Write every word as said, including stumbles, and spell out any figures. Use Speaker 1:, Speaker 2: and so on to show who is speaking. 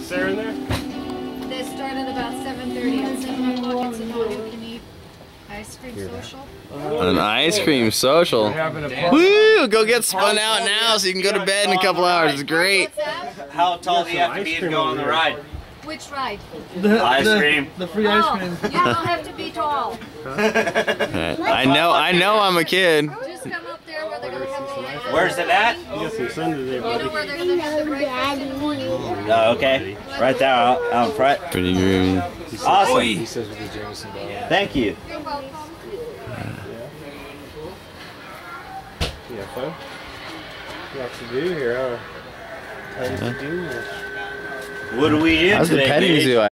Speaker 1: Is Sarah in there?
Speaker 2: They start at about seven thirty. At seven o'clock, it's an all-you-can-eat ice cream social.
Speaker 3: An ice cream social. Woo! Go get spun out now so you can go to bed in a couple hours. It's great.
Speaker 4: How tall do you have to be to go on the ride?
Speaker 2: Which ride?
Speaker 4: The ice cream.
Speaker 5: The free ice cream.
Speaker 2: Oh, you don't have to be tall.
Speaker 3: I know, I know I'm a kid.
Speaker 2: Just come up there where they're going to have the
Speaker 4: Where's it at?
Speaker 1: You got some sun today,
Speaker 2: You know
Speaker 1: buddy.
Speaker 2: where they're going to have the breakfast in the morning?
Speaker 4: Oh, okay. Right there out, out in front.
Speaker 3: Pretty groovy.
Speaker 4: Awesome.
Speaker 1: He says with the Jameson bottle.
Speaker 4: Thank you.
Speaker 2: You're welcome.
Speaker 1: You have fun? Lots to do here, huh? Tons to do.
Speaker 4: What are we in
Speaker 3: How's the
Speaker 4: today,
Speaker 3: petting
Speaker 4: Gage?
Speaker 3: zoo?